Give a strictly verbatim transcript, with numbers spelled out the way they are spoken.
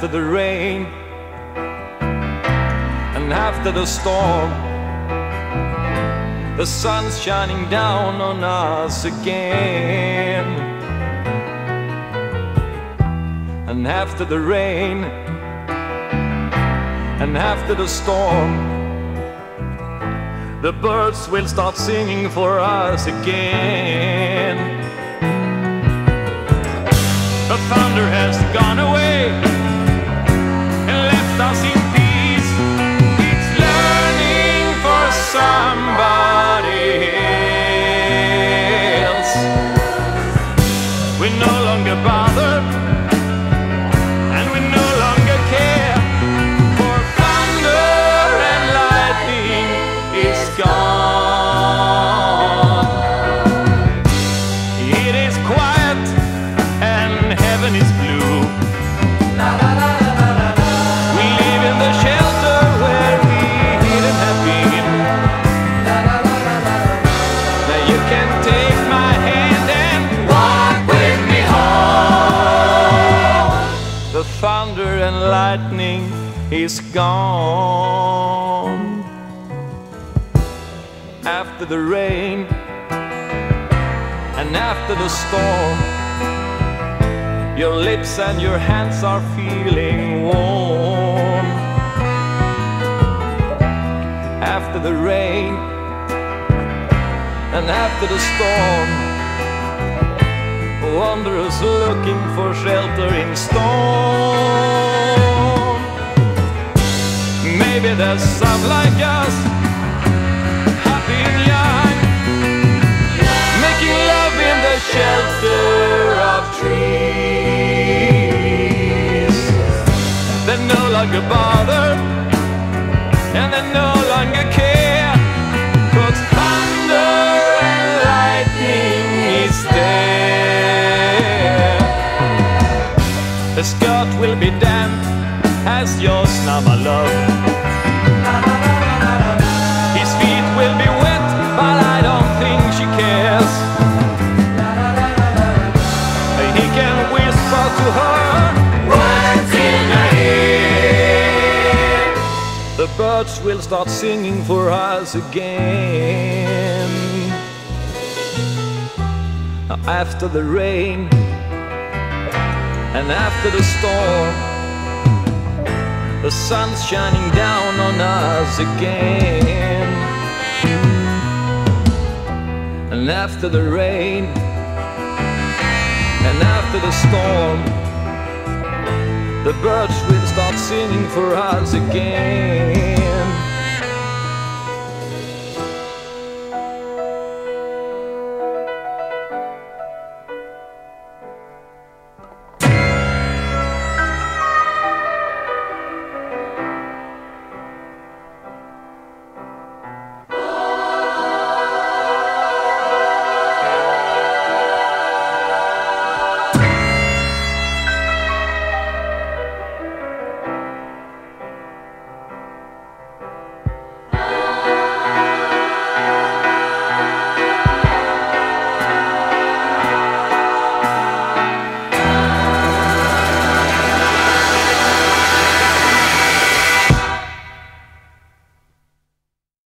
after the rain and after the storm, the sun's shining down on us again. And after the rain and after the storm, the birds will start singing for us again. The thunder has gone away and left us in peace. It's learning for somebody else. We no longer bother and we no longer care, for thunder and lightning is gone. It is quiet and heaven is blue. We live in the shelter where we hid and have been. Now you can take my hand and walk with me home. The thunder and lightning is gone. After the rain and after the storm, your lips and your hands are feeling warm. After the rain and after the storm, wanderers looking for shelter in storm. Maybe there's some like us, happy and young, making love in the shelter of trees. They no longer bother and they no longer care, 'cause thunder and lightning is there. The skirt will be damp as yours now, my love. His feet will be wet, but I don't think she cares. He can whisper to her words in her ear. The birds will start singing for us again. After the rain and after the storm, the sun's shining down on us again. And after the rain and after the storm, the birds will start singing for us again.